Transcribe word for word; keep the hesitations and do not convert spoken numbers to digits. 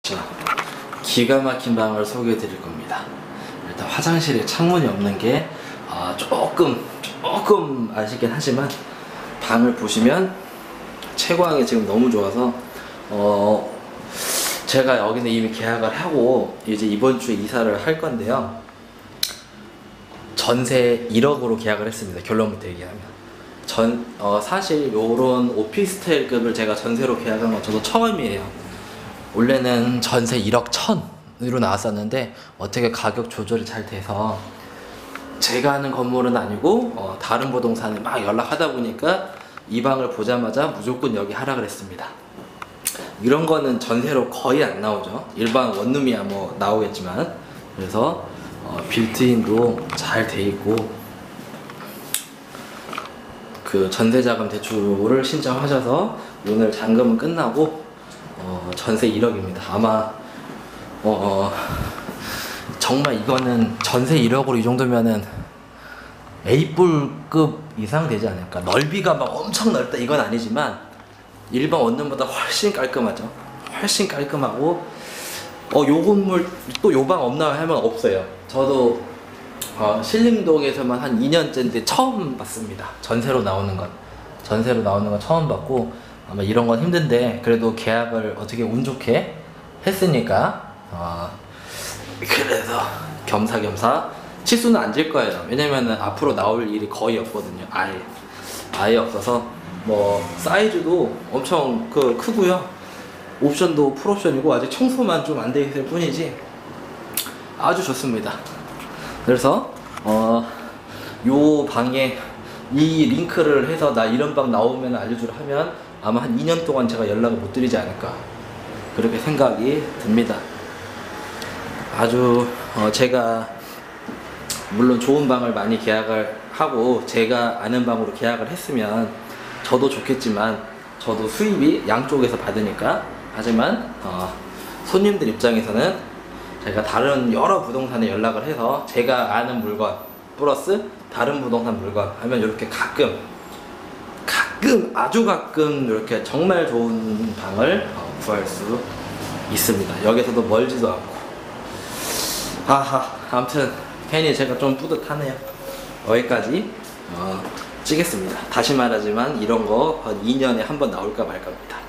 자, 기가 막힌 방을 소개해 드릴 겁니다. 일단 화장실에 창문이 없는 게 아, 조금 조금 아쉽긴 하지만 방을 보시면 채광이 지금 너무 좋아서 어 제가 여기는 이미 계약을 하고 이제 이번 주에 이사를 할 건데요. 전세 일억으로 계약을 했습니다. 결론부터 얘기하면 전 어, 사실 요런 오피스텔급을 제가 전세로 계약한 건 저도 처음이에요. 원래는 전세 일억 천으로 나왔었는데 어떻게 가격 조절이 잘 돼서 제가 하는 건물은 아니고 어, 다른 부동산에 막 연락하다 보니까 이 방을 보자마자 무조건 여기 하라 그랬습니다. 이런 거는 전세로 거의 안 나오죠. 일반 원룸이야 뭐 나오겠지만. 그래서 어, 빌트인도 잘 돼 있고 그 전세자금 대출을 신청하셔서 오늘 잔금은 끝나고 어, 전세 일억입니다. 아마 어, 어, 정말 이거는 전세 일억으로 이 정도면은 에이뿔급 이상 되지 않을까. 넓이가 막 엄청 넓다 이건 아니지만 일반 원룸보다 훨씬 깔끔하죠. 훨씬 깔끔하고 어, 요 건물 또 요 방 없나 하면 없어요. 저도 어, 신림동에서만 한 이 년째인데 처음 봤습니다. 전세로 나오는 건 전세로 나오는 건 처음 봤고 아마 이런 건 힘든데 그래도 계약을 어떻게 운 좋게 했으니까 어, 그래서 겸사겸사 치수는 안 질 거예요. 왜냐면은 앞으로 나올 일이 거의 없거든요. 아예 아예 없어서 뭐 사이즈도 엄청 그 크고요. 옵션도 풀옵션이고 아직 청소만 좀 안 돼 있을 뿐이지 아주 좋습니다. 그래서 어, 요 방에 이 링크를 해서 나 이런 방 나오면 알려주라 하면 아마 한 이 년 동안 제가 연락을 못 드리지 않을까 그렇게 생각이 듭니다. 아주 어, 제가 물론 좋은 방을 많이 계약을 하고 제가 아는 방으로 계약을 했으면 저도 좋겠지만 저도 수입이 양쪽에서 받으니까 하지만 어, 손님들 입장에서는 제가 다른 여러 부동산에 연락을 해서 제가 아는 물건 플러스 다른 부동산 물건 하면 이렇게 가끔 가끔 아주 가끔 이렇게 정말 좋은 방을 어, 구할 수 있습니다. 여기서도 멀지도 않고 하하 아무튼 괜히 제가 좀 뿌듯하네요. 여기까지 어, 찍겠습니다. 다시 말하지만 이런 거 한 이 년에 한 번 나올까 말까 합니다.